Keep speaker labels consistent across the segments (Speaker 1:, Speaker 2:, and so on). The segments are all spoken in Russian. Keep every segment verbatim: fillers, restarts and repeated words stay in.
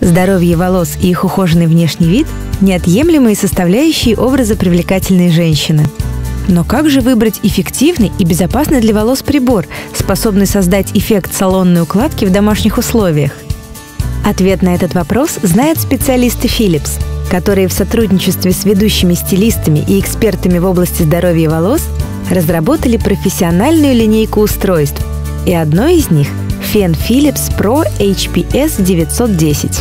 Speaker 1: Здоровье волос и их ухоженный внешний вид – неотъемлемые составляющие образа привлекательной женщины. Но как же выбрать эффективный и безопасный для волос прибор, способный создать эффект салонной укладки в домашних условиях? Ответ на этот вопрос знают специалисты Philips, которые в сотрудничестве с ведущими стилистами и экспертами в области здоровья волос разработали профессиональную линейку устройств, и одно из них – фен Philips Pro эйч пи эс девятьсот десять.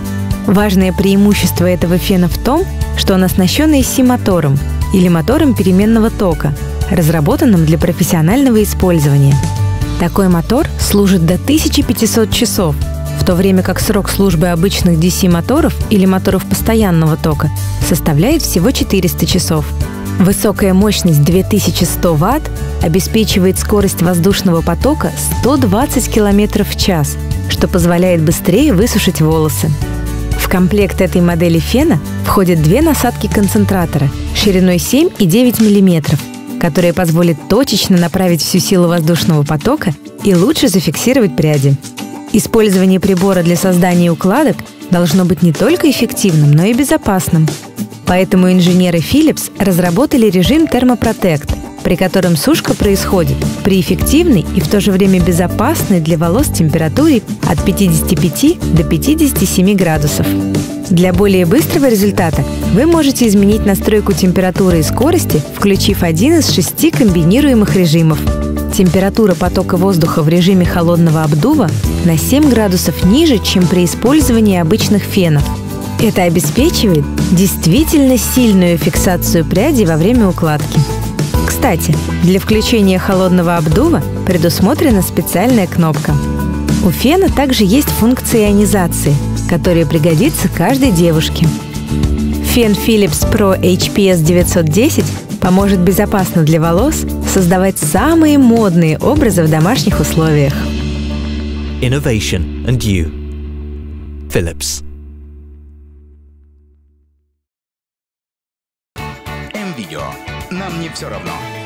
Speaker 1: Важное преимущество этого фена в том, что он оснащен эй си-мотором или мотором переменного тока, разработанным для профессионального использования. Такой мотор служит до тысячи пятисот часов, в то время как срок службы обычных ди си-моторов или моторов постоянного тока составляет всего четыреста часов. Высокая мощность две тысячи сто ватт обеспечивает скорость воздушного потока сто двадцать километров в час, что позволяет быстрее высушить волосы. В комплект этой модели фена входят две насадки концентратора шириной семь и девять миллиметров, которые позволят точечно направить всю силу воздушного потока и лучше зафиксировать пряди. Использование прибора для создания укладок должно быть не только эффективным, но и безопасным. Поэтому инженеры Philips разработали режим термопротект, при котором сушка происходит при эффективной и в то же время безопасной для волос температуре от пятидесяти пяти до пятидесяти семи градусов. Для более быстрого результата вы можете изменить настройку температуры и скорости, включив один из шести комбинируемых режимов. Температура потока воздуха в режиме холодного обдува на семь градусов ниже, чем при использовании обычных фенов. Это обеспечивает действительно сильную фиксацию прядей во время укладки. Кстати, для включения холодного обдува предусмотрена специальная кнопка. У фена также есть функция ионизации, которая пригодится каждой девушке. Фен Philips Pro эйч пи эс девятьсот десять поможет безопасно для волос создавать самые модные образы в домашних условиях.
Speaker 2: Innovation and you. Philips.
Speaker 3: М-Видео. Нам не все равно.